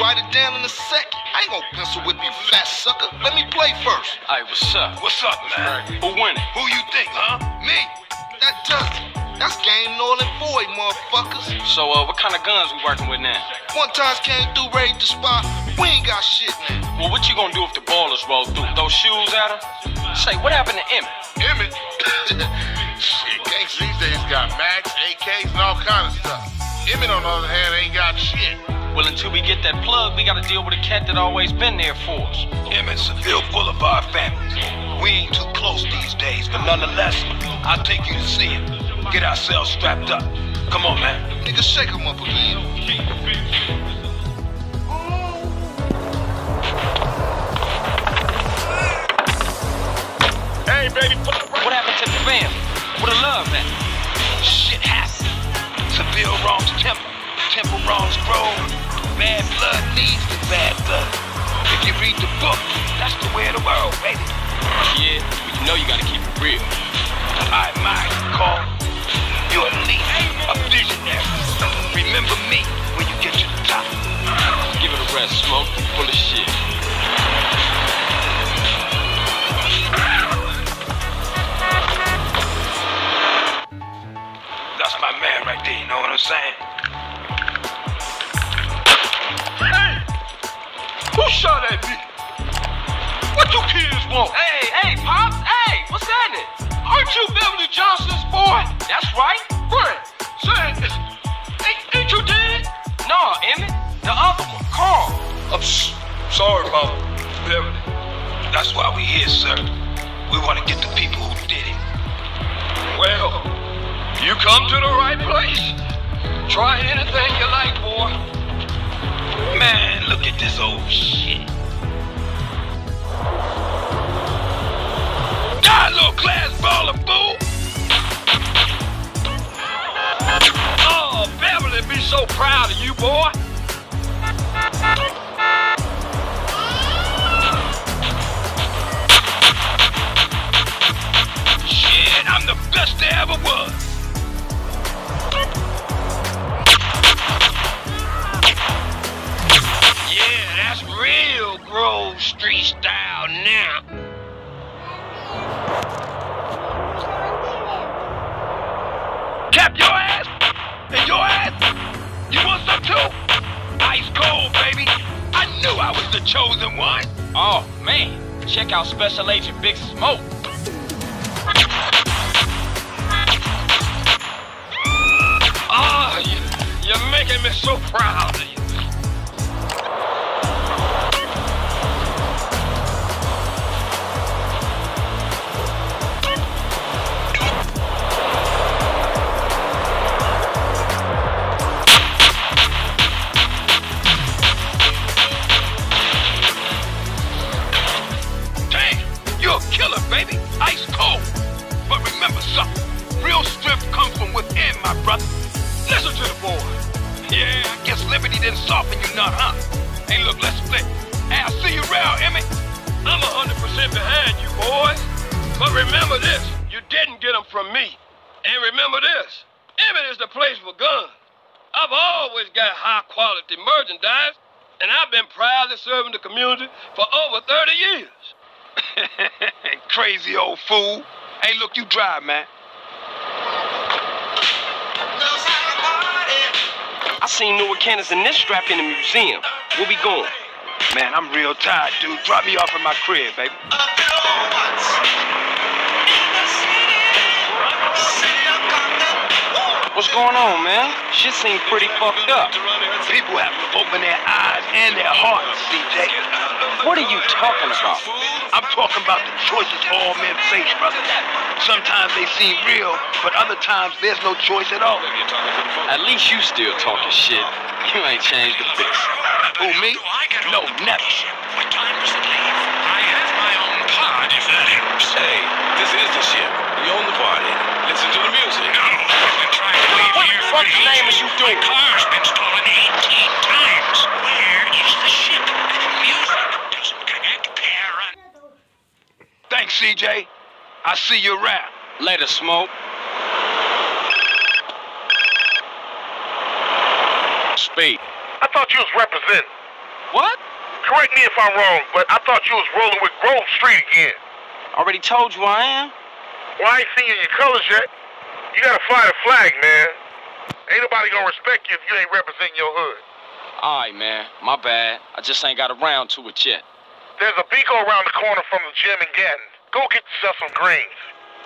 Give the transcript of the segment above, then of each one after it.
write it down in a second. I ain't gonna pencil whip you, fat sucker. Let me play first. Hey, what's up? What's up, man? Who winning? Who you think, huh? Me. That does it. That's game null and void, motherfuckers. So, what kind of guns we working with now? One time came through, raided the spot. We ain't got shit now. Well, what you gonna do if the ballers roll through? Throw shoes at her? Say, what happened to Emmett? Emmett? Shit, gangs these days got mags, AKs, and all kind of stuff. Emmett, on the other hand, ain't got shit. Well, until we get that plug, we gotta deal with a cat that always been there for us. Emmett's a field full of our families. We ain't too close these days, but nonetheless, I'll take you to see him. Get ourselves strapped up. Come on, man. Nigga, shake him up again. Hey, baby, what happened to the family? Where the love at? Shit happens. Seville wrongs temper. Temper wrongs grow. Bad blood leads to bad blood. If you read the book, that's the way of the world, baby. Yeah, but you know you gotta keep it real. I admire you, Carl. You're a leader, a visionary. Remember me when you get to the top. Give it a rest, Smoke. You full of shit. That's my man right there, you know what I'm saying? Hey! Who shot at me? What you kids want? Hey, Pops! Hey, what's happening? Aren't you Beverly Johnson's boy? That's right. Where? Say, ain't you dead? No, Emmett. The other one, Carl. I'm sorry, Mama. Beverly. That's why we here, sir. We want to get the people who did it. Well, you come to the right place. Try anything you like, boy. Man, look at this old shit. Die, little glass baller, fool! Oh, Beverly be so proud of you, boy. Shit, I'm the best there ever was. Yeah, that's real Grove Street style now. Cap your ass! And your ass! You want some too? Ice cold, baby. I knew I was the chosen one. Oh, man. Check out Special Agent Big Smoke. Ah, you're making me so proud of you. Baby, ice cold. But remember something. Real strength comes from within, my brother. Listen to the boy. Yeah, I guess liberty didn't soften you none, huh? Hey, look, let's split. Hey, I'll see you around, Emmett. I'm 100% behind you, boys. But remember this, you didn't get them from me. And remember this, Emmett is the place for guns. I've always got high-quality merchandise, and I've been proudly serving the community for over 30 years. Crazy old fool. Hey, look, you drive, man. I seen Newark Cannons and this strap in the museum. Where we going? Man, I'm real tired, dude. Drop me off at my crib, baby. What's going on, man? Shit seems pretty fucked up. People have to open their eyes and their hearts, CJ. What are you talking about? I'm talking about the choices all men face, brother. Sometimes they seem real, but other times there's no choice at all. At least you still talking shit. You ain't changed a bit. Who, me? No, never. What time does it leave? I have my own pod, if that helps. Hey, this is the ship. We own the party. Listen to the music. No, I've been trying to leave What here the for fuck's ages. name are you doing? My car's been stolen 18 times. Where is the ship? Music doesn't connect, parent. Thanks, CJ. I'll see you around. Later, Smoke. Speed. I thought you was representing. What? Correct me if I'm wrong, but I thought you was rolling with Grove Street again. Already told you I am. Well, I ain't seen you in your colors yet. You gotta fly the flag, man. Ain't nobody gonna respect you if you ain't representing your hood. Alright, man. My bad. I just ain't got around to it yet. There's a Beaco around the corner from the gym in Gatton. Go get yourself some greens.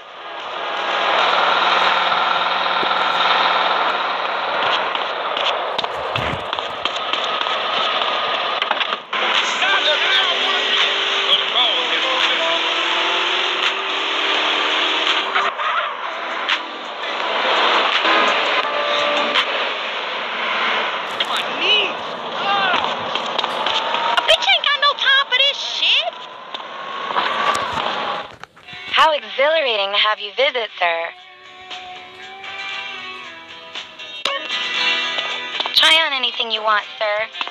How exhilarating to have you visit, sir. Try on anything you want, sir.